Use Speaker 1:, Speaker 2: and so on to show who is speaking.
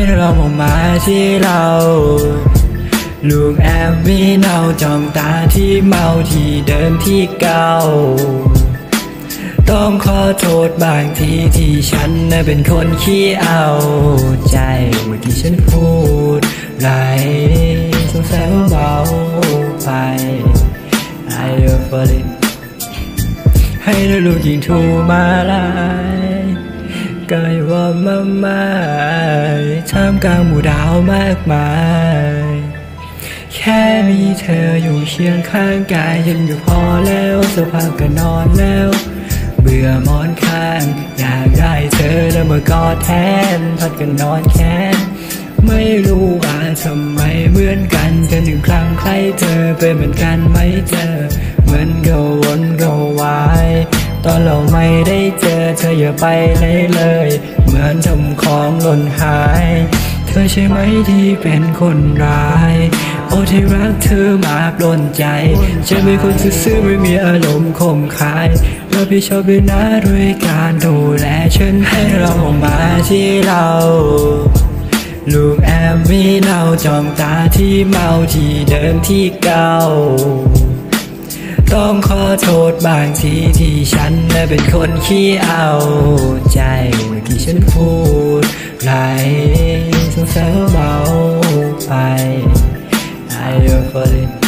Speaker 1: เรามองมาที่เราลูกแอบมีเนาจ้องตาที่เมาที่เดิมที่เก่าต้องขอโทษบางทีที่ฉันน่ะเป็นคนขี้เอาใจเมื่อที่ฉันพูดไรสงสัยว่าเบาไป I love it ให้ลูกยิงถูมาลายก็อย่าว่ามาไม่ท่ามกลางหมู่ดาวมากมายแค่มีเธออยู่เคียงข้างกายยังอยู่พอแล้วสภาพก็นอนแล้วเบื่อหมอนข้างอยากได้เธอแล้วมากอดแทนพัดกันนอนแค้นไม่รู้ว่าทำไมเหมือนกันกันหนึ่งครั้งใครเธอเป็นเหมือนกันไหมเจอเหมือนก็วนก็วายตอนเราไม่ได้เจอเธออย่าไปเลยเหมือนทำของหล่นหายเธอใช่ไหมที่เป็นคนร้ายโอ้ที่รักเธอมาปล้นใจฉันเป็นคนซื่อๆไม่มีอารมณ์คมคายรับผิดชอบด้วยนะด้วยการดูแลฉันให้เรามองมาที่เราลูกแอบมีเนาจ้องตาที่เมาที่เดิมที่เก่าต้องขอโทษบางทีที่ฉันน่ะเป็นคนขี้เอาใจเมื่อที่ฉันพูดไรสงสัยว่าเบาไปI love it